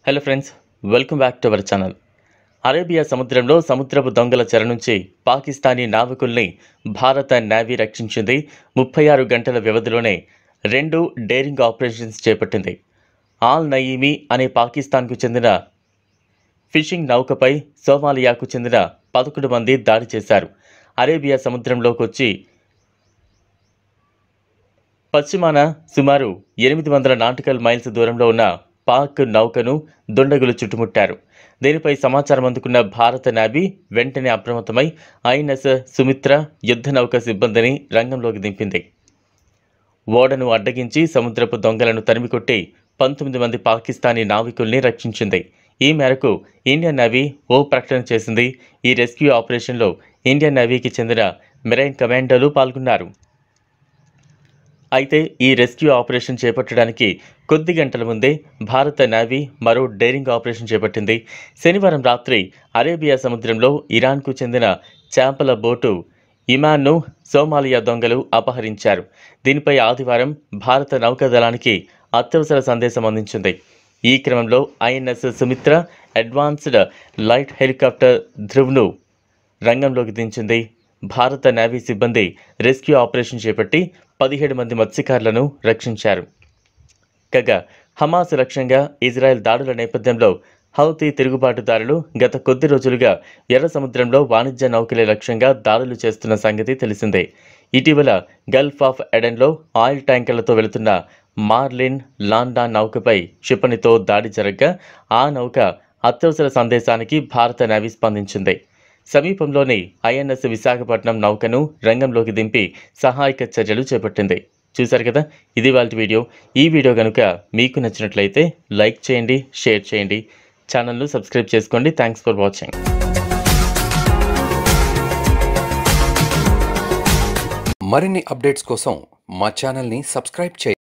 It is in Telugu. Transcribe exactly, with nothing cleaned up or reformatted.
Hello friends, welcome back to our channel. Arabia సముద్రంలో సముద్రపు దొంగల చెర నుంచి పాకిస్తానీ నావికుల్ని భారత నేవీ రక్షించింది. ముప్పై ఆరు గంటల వ్యవధిలోనే రెండు డేరింగ్ ఆపరేషన్స్ చేపట్టింది. ఆల్ నయీమీ అనే పాకిస్తాన్కు చెందిన ఫిషింగ్ నౌకపై సోమాలియాకు చెందిన పదకొండు మంది దాడి చేశారు. అరేబియా సముద్రంలోకి వచ్చి పశ్చిమాన సుమారు ఎనిమిది వందల నాటికల్ మైల్స్ దూరంలో ఉన్న పాక్ నౌకను దుండగులు చుట్టుముట్టారు. దీనిపై సమాచారం అందుకున్న భారత నేవీ వెంటనే అప్రమత్తమై ఐఎన్ఎస్ సుమిత్ర యుద్ధ నౌక సిబ్బందిని రంగంలోకి దింపింది. ఓడను అడ్డగించి సముద్రపు దొంగలను తరిమికొట్టి పంతొమ్మిది మంది పాకిస్తానీ నావికుల్ని రక్షించింది. ఈ మేరకు ఇండియన్ నేవీ ఓ ప్రకటన చేసింది. ఈ రెస్క్యూ ఆపరేషన్లో ఇండియన్ నేవీకి చెందిన మెరైన్ కమాండోలు పాల్గొన్నారు. అయితే ఈ రెస్క్యూ ఆపరేషన్ చేపట్టడానికి కొద్ది గంటల ముందే భారత నేవీ మరో డేరింగ్ ఆపరేషన్ చేపట్టింది. శనివారం రాత్రి అరేబియా సముద్రంలో ఇరాన్కు చెందిన చేపల బోటు ఇమాన్ను సోమాలియా దొంగలు అపహరించారు. దీనిపై ఆదివారం భారత నౌకాదళానికి అత్యవసర సందేశం అందించింది. ఈ క్రమంలో INS Sumitra advanced light helicopter ధ్రువ్ను రంగంలోకి దించింది. భారత నేవీ సిబ్బంది రెస్క్యూ ఆపరేషన్ చేపట్టి పదిహేడు మంది మత్స్యకారులను రక్షించారు. కాగా హమాస్ లక్ష్యంగా ఇజ్రాయెల్ దాడుల నేపథ్యంలో హౌతీ తిరుగుబాటుదారులు గత కొద్ది రోజులుగా ఎర్ర సముద్రంలో వాణిజ్య నౌకలే లక్ష్యంగా దాడులు చేస్తున్న సంగతి తెలిసిందే. ఇటీవల గల్ఫ్ ఆఫ్ ఎడెన్లో ఆయిల్ ట్యాంకర్లతో వెళుతున్న మార్లిన్ లాండా నౌకపై క్షిపణితో దాడి జరగ్గా ఆ నౌక అత్యవసర సందేశానికి భారత నేవీ స్పందించింది. సమీపంలోని ఐఎన్ఎస్ విశాఖపట్నం నౌకను రంగంలోకి దింపి సహాయక చర్యలు చేపట్టింది. చూశారు కదా, ఇది వాళ్ళ వీడియో. ఈ వీడియో కనుక మీకు నచ్చినట్లయితే లైక్ చేయండి, షేర్ చేయండి, ఛానల్ను సబ్స్క్రైబ్ చేసుకోండి. Thanks for watching. మరిన్ని అప్డేట్స్ కోసం మా ఛానల్ని సబ్స్క్రైబ్ చేయండి.